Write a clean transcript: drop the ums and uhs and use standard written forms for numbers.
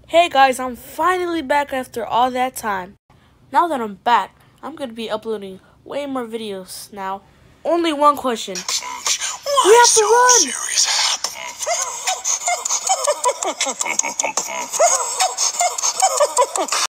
Hey guys, I'm finally back after all that time. Now that I'm back, I'm going to be uploading way more videos now. Only one question. We have to run!